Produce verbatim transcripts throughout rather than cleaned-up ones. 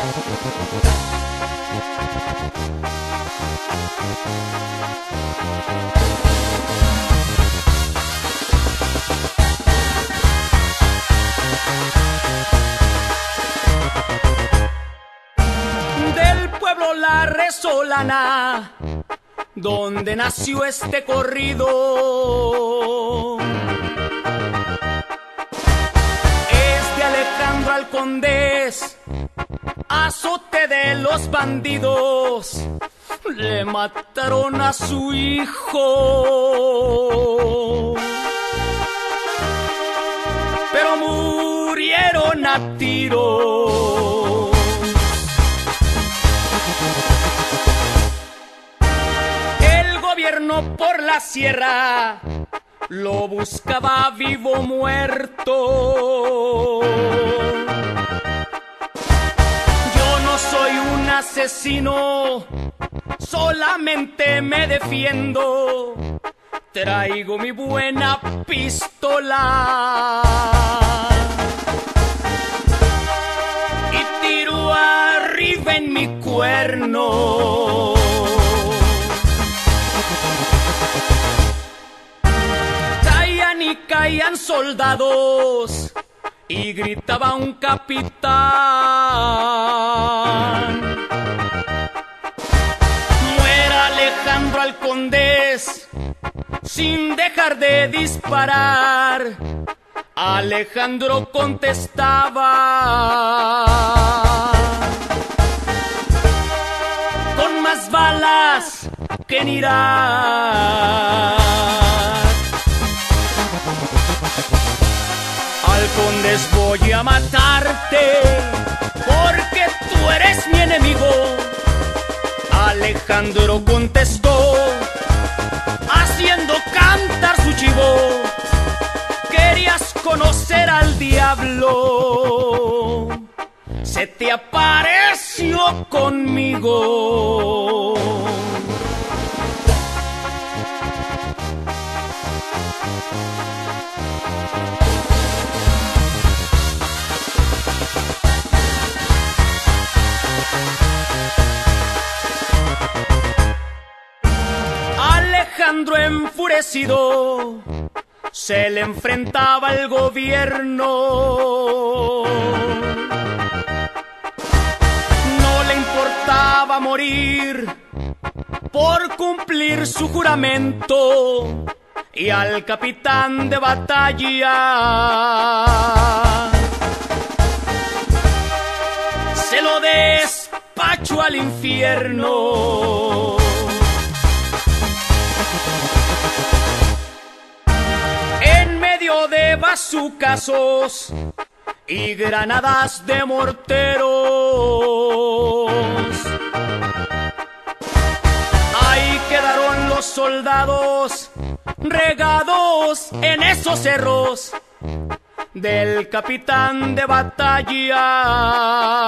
Del pueblo La Resolana, donde nació este corrido, es de Alejandro Alcondés, azote de los bandidos, le mataron a su hijo, pero murieron a tiros. El gobierno por la sierra lo buscaba vivo o muerto. Yo no soy un asesino, solamente me defiendo. Traigo mi buena pistola y tiro arriba en mi cuerno. Caían y caían soldados y gritaba un capitán: muera Alejandro Alcondés, sin dejar de disparar. Alejandro contestaba: con más balas que en Irak. Alcondés, voy a matarte porque tú eres mi enemigo. Alejandro contestó, haciendo cantar su chivo: querías conocer al diablo, se te apareció conmigo. Alejandro enfurecido se le enfrentaba al gobierno. No le importaba morir por cumplir su juramento, y al capitán de batalla se lo despachó al infierno. De bazucazos y granadas de morteros, ahí quedaron los soldados regados en esos cerros del capitán de batalla.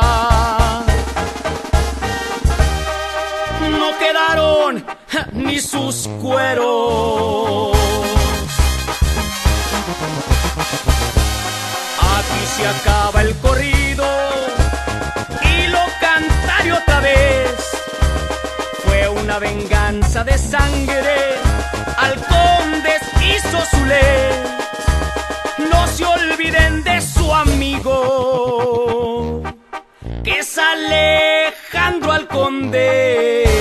No quedaron ni sus cueros. Aquí se acaba el corrido y lo cantaré otra vez. Fue una venganza de sangre, Alcondés hizo su ley. No se olviden de su amigo, que es Alejandro Alcondés.